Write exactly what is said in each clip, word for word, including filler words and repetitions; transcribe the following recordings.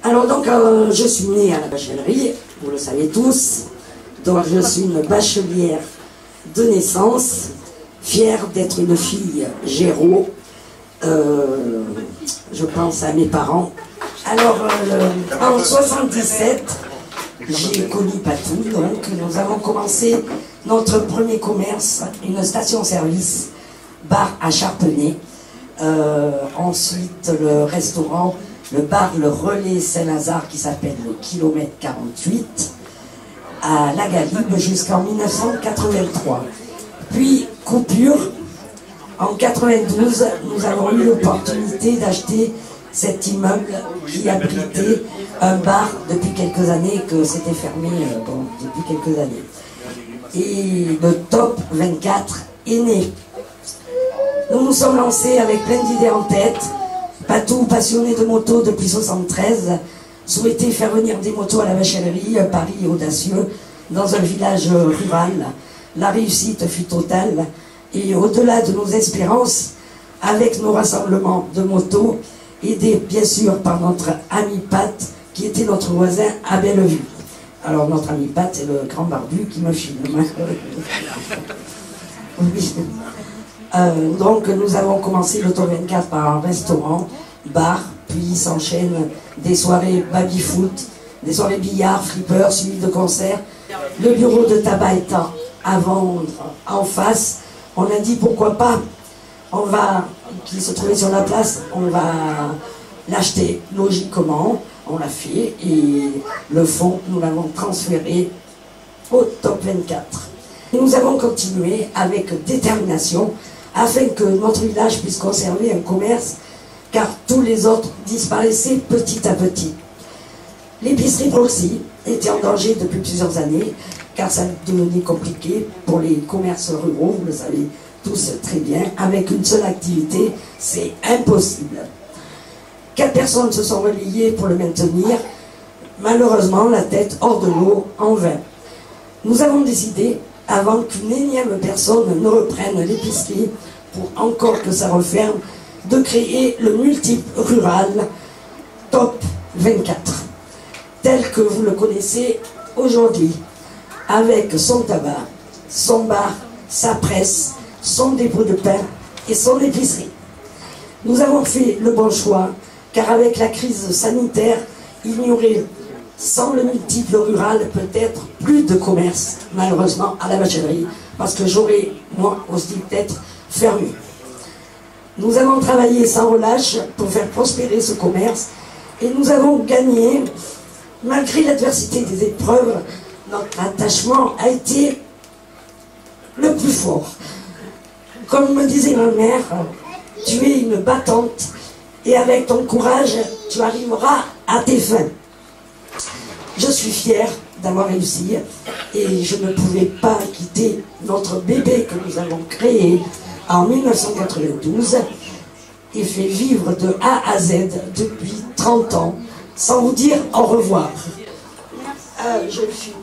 Alors donc, euh, je suis née à la bachelière, vous le savez tous. Donc je suis une bachelière de naissance, fière d'être une fille Géraud. Euh, je pense à mes parents. Alors, euh, en soixante-dix-sept, j'ai connu Patou, donc nous avons commencé notre premier commerce, une station-service, bar à Charpenay. Euh, ensuite, le restaurant, le bar Le Relais Saint-Lazare qui s'appelle le kilomètre quarante-huit, à La Galibe jusqu'en mille neuf cent quatre-vingt-trois. Puis, coupure, en quatre-vingt-douze, nous avons eu l'opportunité d'acheter cet immeuble qui abritait un bar depuis quelques années, que c'était fermé euh, bon, depuis quelques années. Et le Top vingt-quatre est né. Nous nous sommes lancés avec plein d'idées en tête. Patou, passionné de moto depuis soixante-treize, souhaitait faire venir des motos à la Bachelerie, un pari audacieux, dans un village rural. La réussite fut totale, et au-delà de nos espérances, avec nos rassemblements de motos, aidés bien sûr par notre ami Pat, qui était notre voisin à Bellevue. Alors notre ami Pat, c'est le grand barbu qui me filme. Oui. Euh, donc nous avons commencé le Top vingt-quatre par un restaurant, bar, puis s'enchaînent des soirées baby-foot, des soirées billard, flipper, suivi de concerts. Le bureau de tabac étant à vendre en face, on a dit pourquoi pas, on va, qui se trouvait sur la place, on va l'acheter logiquement, on l'a fait, et le fonds, nous l'avons transféré au Top vingt-quatre. Nous avons continué avec détermination afin que notre village puisse conserver un commerce, car tous les autres disparaissaient petit à petit. L'épicerie Proxy était en danger depuis plusieurs années, car ça devenait compliqué pour les commerces ruraux, vous le savez tous très bien. Avec une seule activité, c'est impossible. Quatre personnes se sont relayées pour le maintenir, malheureusement la tête hors de l'eau en vain. Nous avons décidé, avant qu'une énième personne ne reprenne l'épicerie, pour encore que ça referme, de créer le multiple rural Top vingt-quatre, tel que vous le connaissez aujourd'hui, avec son tabac, son bar, sa presse, son dépôt de pain et son épicerie. Nous avons fait le bon choix, car avec la crise sanitaire, il n'y aurait, sans le multiple rural, peut-être plus de commerce, malheureusement, à la Bachelerie, parce que j'aurais, moi aussi, peut-être fermé. Nous avons travaillé sans relâche pour faire prospérer ce commerce, et nous avons gagné, malgré l'adversité des épreuves. Notre attachement a été le plus fort. Comme me disait ma mère, tu es une battante, et avec ton courage, tu arriveras à tes fins. Je suis fière d'avoir réussi, et je ne pouvais pas quitter notre bébé que nous avons créé en mille neuf cent quatre-vingt-douze et fait vivre de A à Z depuis trente ans, sans vous dire au revoir. Ah, je suis...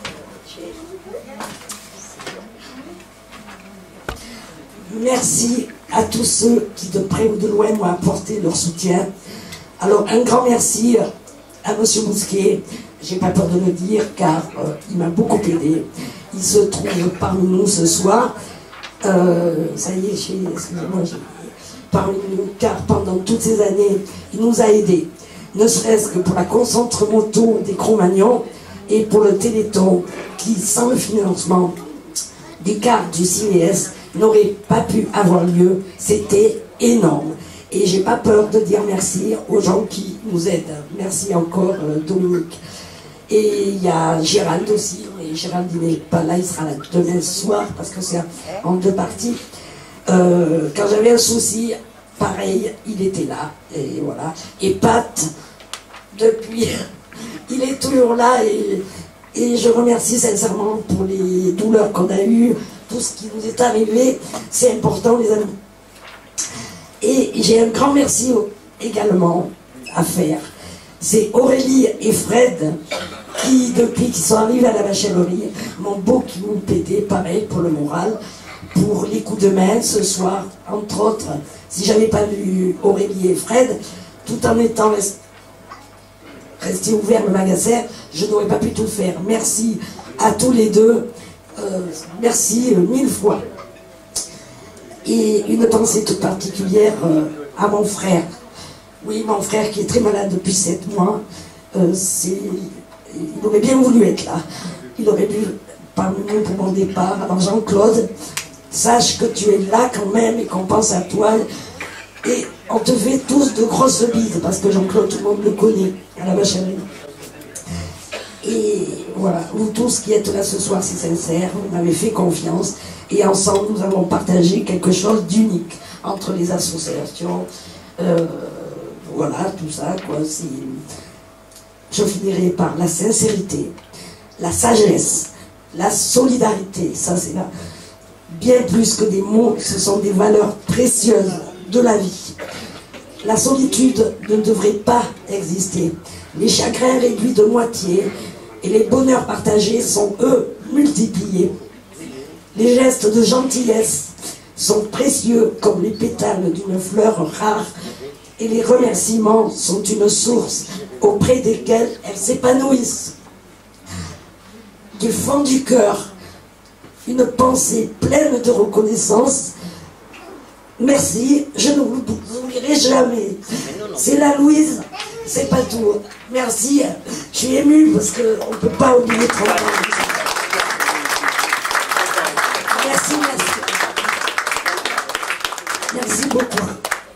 Merci à tous ceux qui de près ou de loin m'ont apporté leur soutien. Alors un grand merci à Monsieur Bousquet, j'ai pas peur de le dire car euh, il m'a beaucoup aidé. Il se trouve parmi nous ce soir. Euh, ça y est, excusez-moi, parmi nous, car pendant toutes ces années, il nous a aidés, ne serait-ce que pour la concentre moto des Cro-Magnons et pour le Téléthon, qui, sans le financement des cartes du C I S, n'aurait pas pu avoir lieu. C'était énorme. Et j'ai pas peur de dire merci aux gens qui nous aident. Merci encore, euh, Dominique. Et il y a Gérald aussi, et Gérald il n'est pas là, il sera là demain soir parce que c'est en deux parties. Euh, quand j'avais un souci, pareil, il était là, et voilà. Et Pat, depuis, il est toujours là, et, et je remercie sincèrement pour les douleurs qu'on a eues, tout ce qui nous est arrivé, c'est important les amis. Et j'ai un grand merci également à faire. C'est Aurélie et Fred qui, depuis qu'ils sont arrivés à la Bachelerie, m'ont beaucoup aidé, pareil, pour le moral, pour les coups de main ce soir, entre autres. Si j'avais pas vu Aurélie et Fred, tout en étant resté ouvert le magasin, je n'aurais pas pu tout faire. Merci à tous les deux, euh, merci euh, mille fois. Et une pensée toute particulière euh, à mon frère. Oui, mon frère qui est très malade depuis sept mois, euh, c'est... il aurait bien voulu être là. Il aurait dû parmi nous pour mon départ. Alors Jean-Claude, sache que tu es là quand même et qu'on pense à toi. Et on te fait tous de grosses bises, parce que Jean-Claude, tout le monde le connaît, à la machinerie. Et voilà, vous tous qui êtes là ce soir, c'est sincère, vous m'avez fait confiance. Et ensemble, nous avons partagé quelque chose d'unique entre les associations. Euh, voilà, tout ça, quoi. Je finirai par la sincérité, la sagesse, la solidarité. Ça, c'est là. Bien plus que des mots, ce sont des valeurs précieuses de la vie. La solitude ne devrait pas exister. Les chagrins réduits de moitié et les bonheurs partagés sont, eux, multipliés. Les gestes de gentillesse sont précieux comme les pétales d'une fleur rare et les remerciements sont une source auprès desquelles elles s'épanouissent. Du fond du cœur, une pensée pleine de reconnaissance. Merci, je ne vous oublierai jamais. C'est la Louise, c'est pas tout. Merci, je suis émue parce qu'on ne peut pas oublier trop. Merci, merci. Merci beaucoup.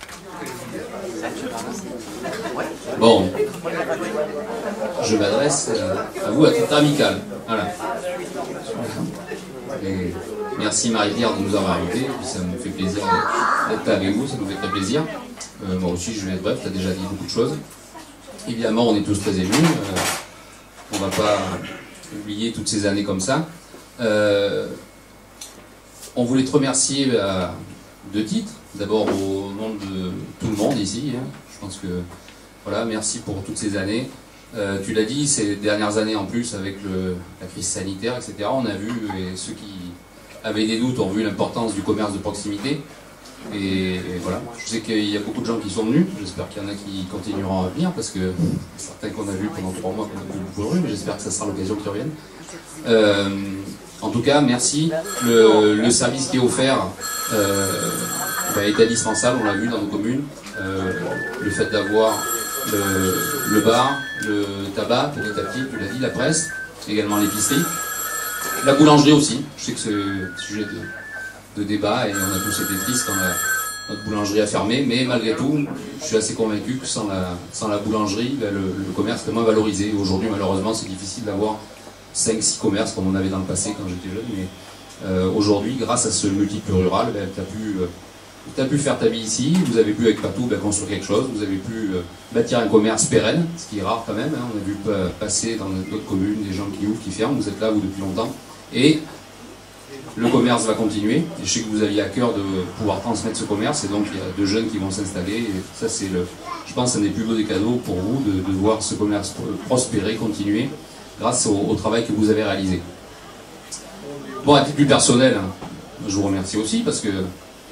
Bon, je m'adresse à vous à titre amical. Voilà. Et merci Marie-Pierre de nous avoir invités, ça me fait plaisir d'être avec vous, ça nous fait très plaisir. Euh, moi aussi je vais être bref, tu as déjà dit beaucoup de choses. Évidemment on est tous très émus, euh, on ne va pas oublier toutes ces années comme ça. Euh, on voulait te remercier à deux titres, d'abord au nom de tout le monde ici, hein. Je pense que voilà, merci pour toutes ces années. Euh, tu l'as dit, ces dernières années en plus avec le, la crise sanitaire, et cetera, on a vu, et ceux qui avaient des doutes ont vu l'importance du commerce de proximité. Et, et voilà, je sais qu'il y a beaucoup de gens qui sont venus, j'espère qu'il y en a qui continueront à venir, parce que certains qu'on a vus pendant trois mois, qu'on a vu beaucoup de rue, mais j'espère que ça sera l'occasion qu'ils reviennent. Euh, en tout cas, merci. Le, le service qui est offert euh, bah, est indispensable, on l'a vu dans nos communes. Euh, le fait d'avoir le, le bar, le tabac, petit à petit, tu l'as dit, la presse, également l'épicerie, la boulangerie aussi. Je sais que c'est sujet de, de débat et on a tous été tristes quand la, notre boulangerie a fermé, mais malgré tout, je suis assez convaincu que sans la, sans la boulangerie, ben le, le commerce est moins valorisé. Aujourd'hui, malheureusement, c'est difficile d'avoir cinq six commerces comme on avait dans le passé quand j'étais jeune, mais euh, aujourd'hui, grâce à ce multiple rural, ben, tu as pu... Euh, Tu as pu faire ta vie ici, vous avez pu avec Patou ben, construire quelque chose, vous avez pu euh, bâtir un commerce pérenne, ce qui est rare quand même, hein. On a vu euh, passer dans d'autres communes des gens qui ouvrent, qui ferment, vous êtes là vous depuis longtemps, et le commerce va continuer, et je sais que vous aviez à cœur de pouvoir transmettre ce commerce, et donc il y a deux jeunes qui vont s'installer, et ça c'est le, je pense un des plus beaux des cadeaux pour vous, de, de voir ce commerce prospérer, continuer, grâce au, au travail que vous avez réalisé. Bon, à titre plus personnel, hein, je vous remercie aussi, parce que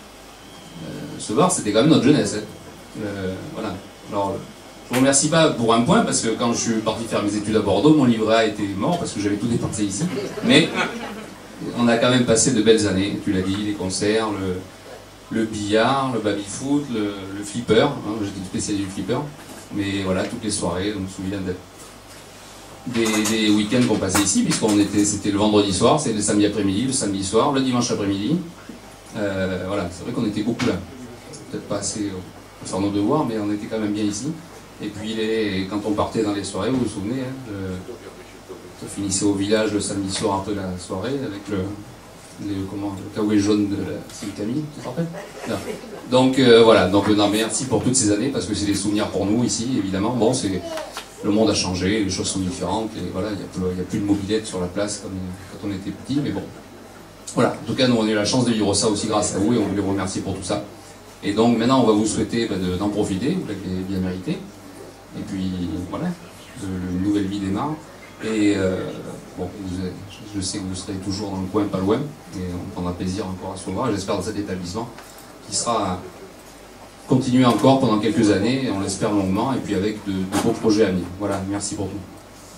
ce bar, c'était quand même notre jeunesse. Hein. Euh, voilà. Alors, je vous remercie pas pour un point, parce que quand je suis parti faire mes études à Bordeaux, mon livret A était mort, parce que j'avais tout dépensé ici. Mais on a quand même passé de belles années, tu l'as dit, les concerts, le, le billard, le baby-foot, le, le flipper. Hein, j'étais spécialiste du flipper. Mais voilà, toutes les soirées, on me souvient des, des week-ends qu'on passait ici, puisqu'on était, c'était le vendredi soir, c'est le samedi après-midi, le samedi soir, le dimanche après-midi. Euh, voilà, c'est vrai qu'on était beaucoup là. Peut-être pas assez pour faire nos devoirs, mais on était quand même bien ici. Et puis les, quand on partait dans les soirées, vous vous souvenez, hein, je, je finissais au village le samedi soir un peu la soirée avec le, le, comment, le kawaii jaune de la Camille, tu te rappelles? Donc euh, voilà, donc non, merci pour toutes ces années, parce que c'est des souvenirs pour nous ici, évidemment. Bon, c'est, le monde a changé, les choses sont différentes, et voilà, il n'y a, a plus de mobilette sur la place comme quand on était petit, mais bon. Voilà, en tout cas, nous on a eu la chance de vivre ça aussi grâce à vous, et on voulait vous remercier pour tout ça. Et donc maintenant on va vous souhaiter bah, d'en profiter, vous l'avez bien mérité. Et puis voilà, une nouvelle vie démarre. Et euh, bon, vous, je sais que vous serez toujours dans le coin, pas loin, et on prendra plaisir encore à se revoir, j'espère, dans cet établissement qui sera continuer encore pendant quelques années, et on l'espère longuement, et puis avec de, de beaux projets à venir. Voilà, merci pour tout.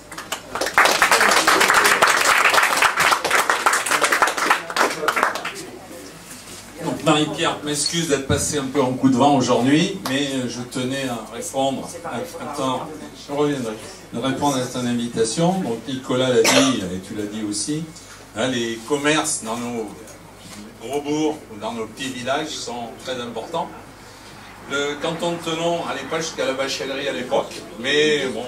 Marie-Pierre m'excuse d'être passé un peu en coup de vent aujourd'hui, mais je tenais à répondre à, attends, je reviendrai, de répondre à ton invitation. Donc Nicolas l'a dit, et tu l'as dit aussi, hein, les commerces dans nos gros bourgs ou dans nos petits villages sont très importants. Le canton de Thonon n'allait pas jusqu'à la bachellerie à l'époque, mais bon,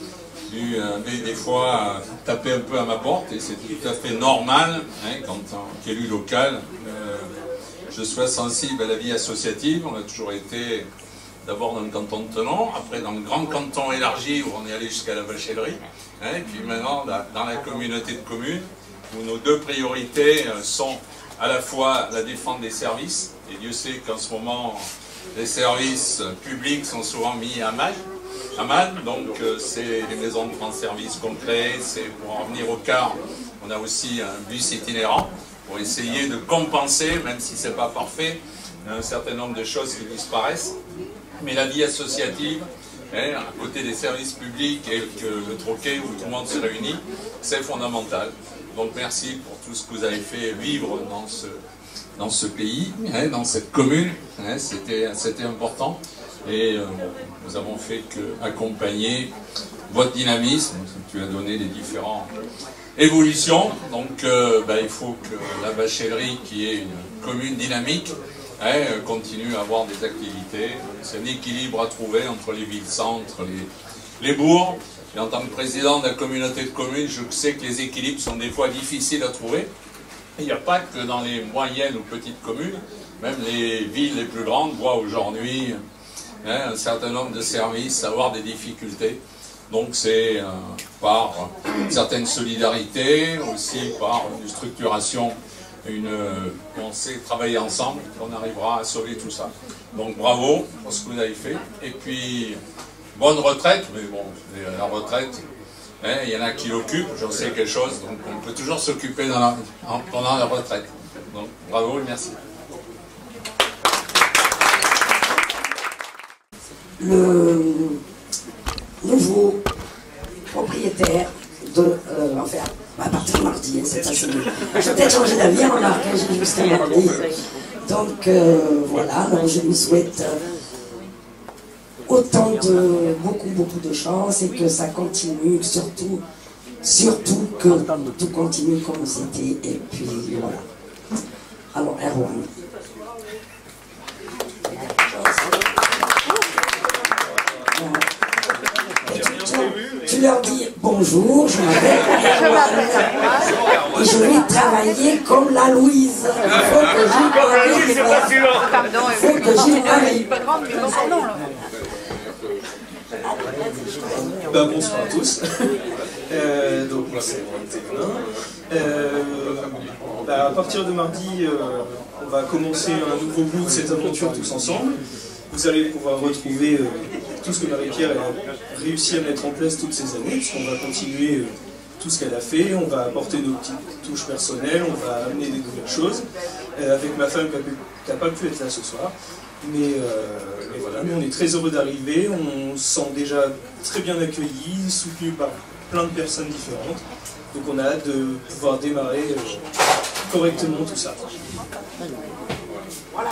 eu euh, des fois taper un peu à ma porte, et c'est tout à fait normal, hein, quand en qu'élu local, euh, je sois sensible à la vie associative. On a toujours été d'abord dans le canton de Thonon, après dans le grand canton élargi où on est allé jusqu'à la bachellerie, hein, et puis maintenant dans la communauté de communes où nos deux priorités sont à la fois la défense des services, et Dieu sait qu'en ce moment les services publics sont souvent mis à mal, à mal donc euh, c'est les maisons de France Service qu'on crée, c'est pour en venir au quart, on a aussi un bus itinérant, pour essayer de compenser, même si ce n'est pas parfait, un certain nombre de choses qui disparaissent. Mais la vie associative, hein, à côté des services publics et que le troquet où tout le monde se réunit, c'est fondamental. Donc merci pour tout ce que vous avez fait vivre dans ce, dans ce pays, hein, dans cette commune, hein, c'était c'était important. Et euh, nous avons fait qu'accompagner votre dynamisme, tu as donné les différents évolutions, donc euh, bah, il faut que la bachellerie, qui est une commune dynamique, hein, continue à avoir des activités. C'est un équilibre à trouver entre les villes-centres, les, les bourgs. Et en tant que président de la communauté de communes, je sais que les équilibres sont des fois difficiles à trouver. Il n'y a pas que dans les moyennes ou petites communes, même les villes les plus grandes voient aujourd'hui, hein, un certain nombre de services avoir des difficultés. Donc c'est euh, par une certaine solidarité, aussi par une structuration, une, euh, on sait travailler ensemble, qu'on arrivera à sauver tout ça. Donc bravo pour ce que vous avez fait. Et puis, bonne retraite, mais bon, la retraite, hein, il y en a qui l'occupent, j'en sais quelque chose, donc on peut toujours s'occuper pendant la retraite. Donc bravo et merci. Le nouveau propriétaire de... Euh, enfin, à partir de mardi, hein, c'est pas fini. Je vais peut-être changer d'avis, on a j'ai jusqu'à mardi. Donc euh, voilà, donc je lui souhaite euh, autant de... beaucoup, beaucoup de chance et que ça continue, surtout, surtout que tout continue comme c'était. Et puis voilà. Alors, Erwan. Tu leur dis bonjour, je m'appelle et je vais travailler comme la Louise. Il faut que j'y arrive. Il faut que j'y arrive. Ben, bonsoir à tous. Euh, donc moi c'est Erwan. Euh, ben, à partir de mardi, euh, on va commencer un nouveau bout de cette aventure tous ensemble. Vous allez pouvoir retrouver euh, tout ce que Marie-Pierre a réussi à mettre en place toutes ces années, puisqu'on va continuer euh, tout ce qu'elle a fait, on va apporter nos petites touches personnelles, on va amener des nouvelles choses, euh, avec ma femme qui n'a pas pu être là ce soir. Mais, euh, mais voilà, nous on est très heureux d'arriver, on se sent déjà très bien accueillis, soutenus par plein de personnes différentes. Donc on a hâte de pouvoir démarrer euh, correctement tout ça. Voilà.